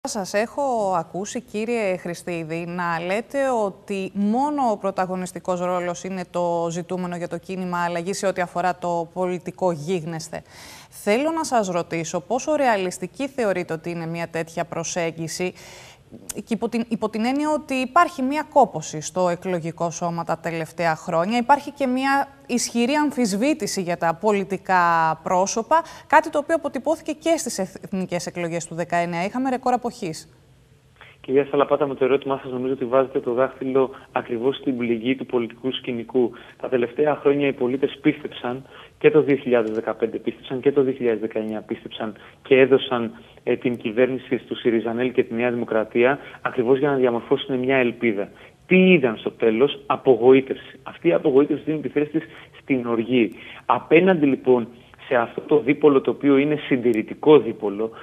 Σας έχω ακούσει, κύριε Χριστίδη, να λέτε ότι μόνο ο πρωταγωνιστικός ρόλος είναι το ζητούμενο για το κίνημα αλλαγής σε ό,τι αφορά το πολιτικό γίγνεσθε. Θέλω να σας ρωτήσω πόσο ρεαλιστική θεωρείτε ότι είναι μια τέτοια προσέγγιση και υπό την έννοια ότι υπάρχει μια κόπωση στο εκλογικό σώμα τα τελευταία χρόνια. Υπάρχει και μια ισχυρή αμφισβήτηση για τα πολιτικά πρόσωπα, κάτι το οποίο αποτυπώθηκε και στις εθνικές εκλογές του 2019. Είχαμε ρεκόρ αποχής. Κυρία Σαλαπάτα, με το ερώτημά σας νομίζω ότι βάζετε το δάχτυλο ακριβώς στην πληγή του πολιτικού σκηνικού. Τα τελευταία χρόνια οι πολίτες πίστεψαν, και το 2015 πίστεψαν και το 2019 πίστεψαν και έδωσαν την κυβέρνηση του ΣΥΡΙΖΑΝΕΛ και τη Νέα Δημοκρατία ακριβώς για να διαμορφώσουν μια ελπίδα. Τι είδαν στο τέλος? Απογοήτευση. Αυτή η απογοήτευση δίνει τη θέση της στην οργή. Απέναντι λοιπόν σε αυτό το δίπολο, το οποίο είναι συντηρητικό δίπολο,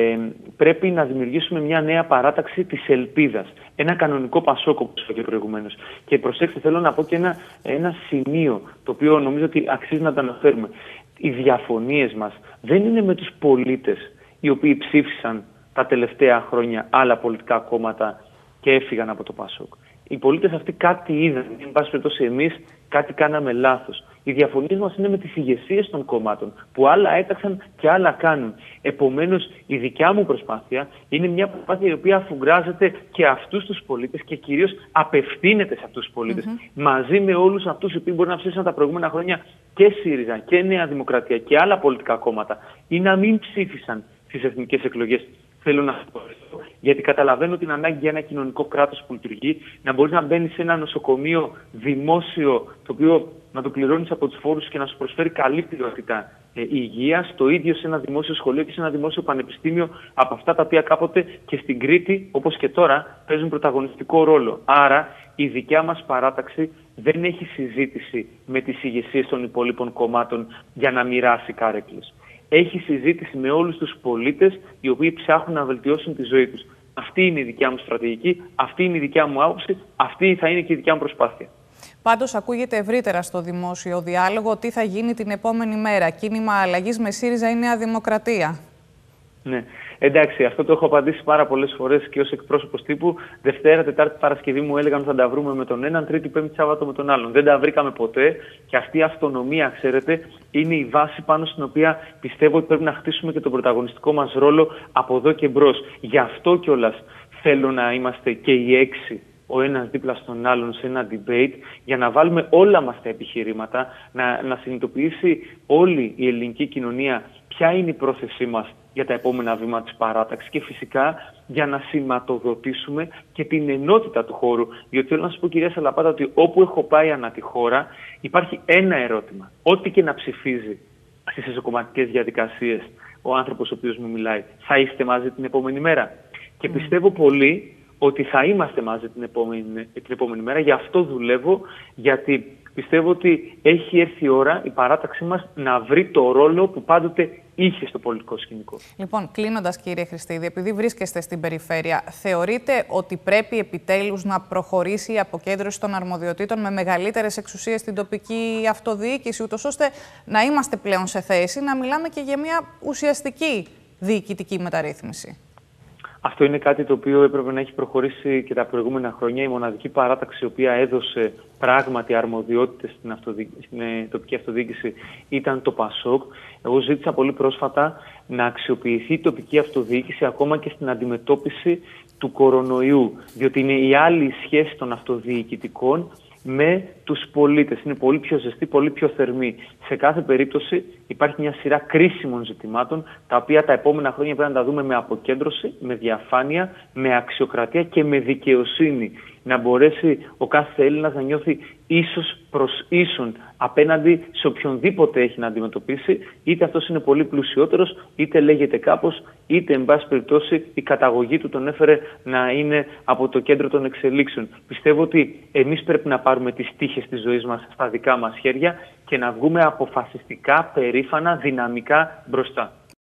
πρέπει να δημιουργήσουμε μια νέα παράταξη της ελπίδας. Ένα κανονικό Πασόκ, όπως είπα και προηγουμένως. Και προσέξτε, θέλω να πω και ένα σημείο, το οποίο νομίζω ότι αξίζει να το αναφέρουμε. Οι διαφωνίες μας δεν είναι με τους πολίτες, οι οποίοι ψήφισαν τα τελευταία χρόνια άλλα πολιτικά κόμματα και έφυγαν από το Πασόκ. Οι πολίτες αυτοί κάτι είδαν. Εν πάση περιπτώσει, εμείς κάτι κάναμε λάθος. Οι διαφωνίες μας είναι με τις ηγεσίες των κομμάτων, που άλλα έταξαν και άλλα κάνουν. Επομένως, η δικιά μου προσπάθεια είναι μια προσπάθεια η οποία αφουγκράζεται και αυτούς τους πολίτες και κυρίως απευθύνεται σε αυτούς τους πολίτες. Μαζί με όλους αυτούς οι οποίοι μπορεί να ψήφισαν τα προηγούμενα χρόνια και ΣΥΡΙΖΑ και Νέα Δημοκρατία και άλλα πολιτικά κόμματα, ή να μην ψήφισαν στις εθνικές εκλογές. Θέλω να πω αυτό, γιατί καταλαβαίνω την ανάγκη για ένα κοινωνικό κράτος που λειτουργεί, να μπορεί να μπαίνει σε ένα νοσοκομείο δημόσιο, το οποίο να το πληρώνεις από τους φόρους και να σου προσφέρει καλή ποιότητα υγείας, το ίδιο σε ένα δημόσιο σχολείο και σε ένα δημόσιο πανεπιστήμιο, από αυτά τα οποία κάποτε και στην Κρήτη, όπως και τώρα, παίζουν πρωταγωνιστικό ρόλο. Άρα, η δικιά μας παράταξη δεν έχει συζήτηση με τις ηγεσίες των υπόλοιπων κομμάτων για να μοιράσει κάρεκλες. Έχει συζήτηση με όλους τους πολίτες οι οποίοι ψάχνουν να βελτιώσουν τη ζωή τους. Αυτή είναι η δικιά μου στρατηγική, αυτή είναι η δικιά μου άποψη, αυτή θα είναι και η δικιά μου προσπάθεια. Πάντως, ακούγεται ευρύτερα στο δημόσιο διάλογο τι θα γίνει την επόμενη μέρα. Κίνημα αλλαγής με ΣΥΡΙΖΑ ή Νέα Δημοκρατία. Ναι. Εντάξει, αυτό το έχω απαντήσει πάρα πολλές φορές και ως εκπρόσωπος τύπου. Δευτέρα, Τετάρτη, Παρασκευή μου έλεγαν ότι θα τα βρούμε με τον έναν, Τρίτη, Πέμπτη, Σάββατο με τον άλλον. Δεν τα βρήκαμε ποτέ και αυτή η αυτονομία, ξέρετε, είναι η βάση πάνω στην οποία πιστεύω ότι πρέπει να χτίσουμε και τον πρωταγωνιστικό μας ρόλο από εδώ και μπρος. Γι' αυτό κιόλας θέλω να είμαστε και οι έξι, ο ένας δίπλα στον άλλον σε ένα debate, για να βάλουμε όλα μας τα επιχειρήματα, να συνειδητοποιήσει όλη η ελληνική κοινωνία ποια είναι η πρόθεσή μας για τα επόμενα βήματα της παράταξης και φυσικά για να σηματοδοτήσουμε και την ενότητα του χώρου. Διότι θέλω να σας πω, κυρία Σαλαπάτα, ότι όπου έχω πάει ανά τη χώρα υπάρχει ένα ερώτημα. Ό,τι και να ψηφίζει στις εσωκομματικές διαδικασίες ο άνθρωπος ο οποίος μου μιλάει, θα είστε μαζί την επόμενη μέρα? Και πιστεύω πολύ ότι θα είμαστε μαζί την επόμενη μέρα. Γι' αυτό δουλεύω, γιατί πιστεύω ότι έχει έρθει η ώρα η παράταξή μας να βρει το ρόλο που πάντοτε είχε στο πολιτικό σκηνικό. Λοιπόν, κλείνοντας, κύριε Χριστίδη, επειδή βρίσκεστε στην περιφέρεια, θεωρείτε ότι πρέπει επιτέλους να προχωρήσει η αποκέντρωση των αρμοδιοτήτων με μεγαλύτερες εξουσίες στην τοπική αυτοδιοίκηση, ούτως ώστε να είμαστε πλέον σε θέση να μιλάμε και για μια ουσιαστική διοικητική μεταρρύθμιση? Αυτό είναι κάτι το οποίο έπρεπε να έχει προχωρήσει και τα προηγούμενα χρόνια. Η μοναδική παράταξη η οποία έδωσε πράγματι αρμοδιότητες στην τοπική αυτοδιοίκηση ήταν το Πασόκ. Εγώ ζήτησα πολύ πρόσφατα να αξιοποιηθεί η τοπική αυτοδιοίκηση ακόμα και στην αντιμετώπιση του κορονοϊού. Διότι είναι η άλλη σχέση των αυτοδιοικητικών με τους πολίτες. Είναι πολύ πιο ζεστή, πολύ πιο θερμή. Σε κάθε περίπτωση υπάρχει μια σειρά κρίσιμων ζητημάτων, τα οποία τα επόμενα χρόνια πρέπει να τα δούμε με αποκέντρωση, με διαφάνεια, με αξιοκρατία και με δικαιοσύνη. Να μπορέσει ο κάθε Έλληνας να νιώθει ίσος προς ίσον απέναντι σε οποιονδήποτε έχει να αντιμετωπίσει, είτε αυτός είναι πολύ πλουσιότερος, είτε λέγεται κάπως, είτε εν πάση περιπτώσει η καταγωγή του τον έφερε να είναι από το κέντρο των εξελίξεων. Πιστεύω ότι εμείς πρέπει να πάρουμε τις τύχες της ζωής μας στα δικά μας χέρια και να βγούμε αποφασιστικά, περήφανα, δυναμικά μπροστά.